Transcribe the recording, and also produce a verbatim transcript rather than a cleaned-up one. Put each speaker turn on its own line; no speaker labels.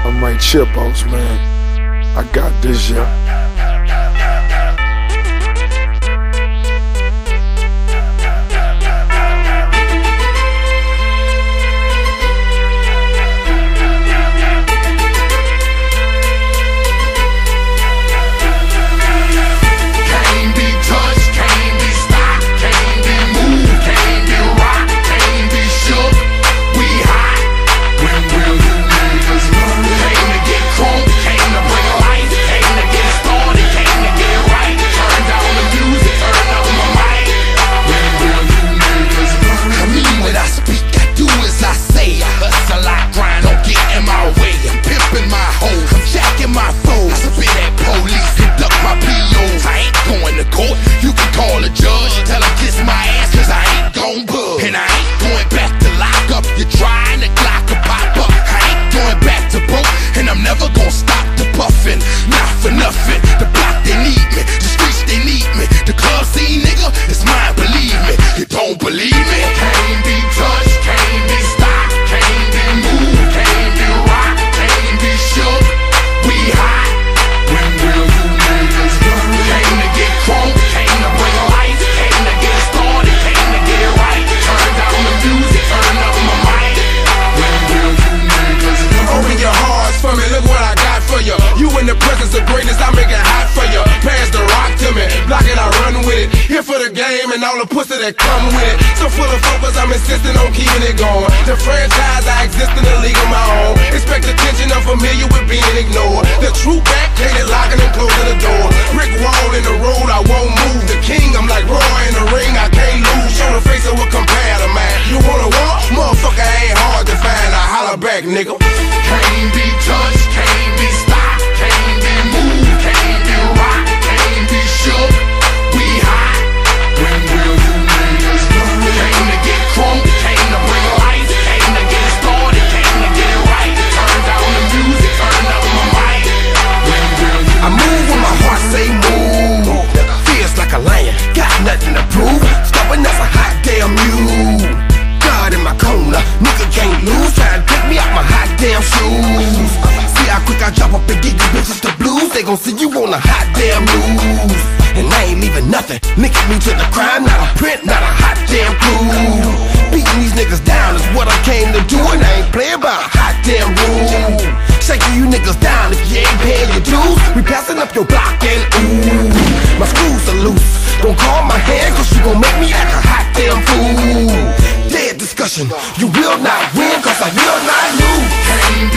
I'm Mike Chipos, man. I got this, yeah.
Here for the game and all the pussy that come with it. So full of focus, I'm insisting on keeping it going. The franchise, I exist in a league of my own. Expect attention, I'm familiar with being ignored. The true back, hated locking and closing the door. Brick wall in the road, I won't move. The king, I'm like Roy in the ring, I can't lose. Show the face of what compare to man. You wanna walk? Motherfucker ain't hard to find. I holler back, nigga.
Can't be touched, can't be stopped, can't be moved, can't be rocked, can't be shook. We hot. When will you niggas learn? Came to get crunk, came to bring life, came to get it started, came to get it right. Turn down the music, turn up my mic. When will you
I move when my heart say move. Feels like a lion, got nothing to prove. Stubborn as a hot damn mule. God in my corner, nigga can't lose. Trying to pick me out my hot damn shoes. See how quick I drop up and get you bitches the blues. They gon' see you on a hot damn news. And I ain't leaving nothing, linking me to the crime. Not a print, not a hot damn clue. Beating these niggas down is what I came to do. And I ain't playing by a hot damn rule. Shaking you niggas down if you ain't paying your dues. We passing up your block and ooh, my screws are loose. Don't call my hand cause you gon' make me act a hot damn fool. Dead discussion, you will not win cause I will not lose.